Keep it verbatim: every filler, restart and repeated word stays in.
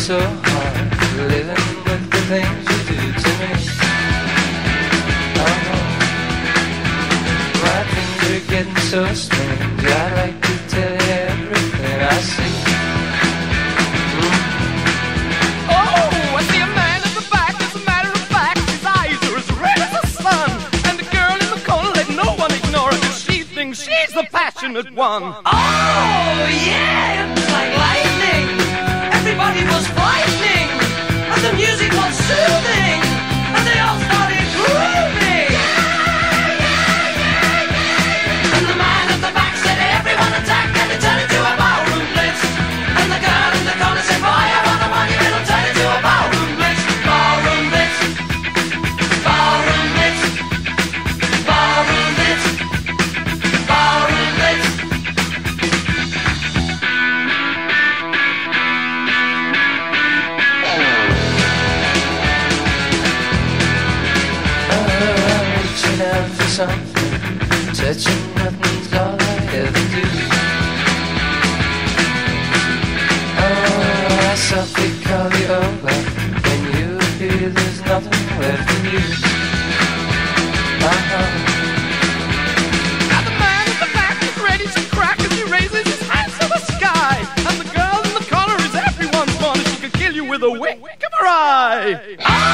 so hard, living with the things you do to me. Oh, my dreams are getting so strange. I'd like to tell you everything I see. She's the passionate one. Oh, yeah, it's like lightning. Everybody was frightening, and the music was soothing, and they all started grooving. And the man at the back said, everyone attack, and it turned into a ballroom blitz. And the girl in the corner said, boy, I want a money, it'll turn into a ballroom blitz. Ballroom blitz. Ballroom blitz. Ballroom blitz. Something, touching nothing's all I ever do. Oh, I softly call you over when you feel there's nothing left in you. Uh-huh. Now the man at the back is ready to crack as he raises his hands to the sky. And the girl in the corner is everyone's one. She could kill you with a wink of her eye.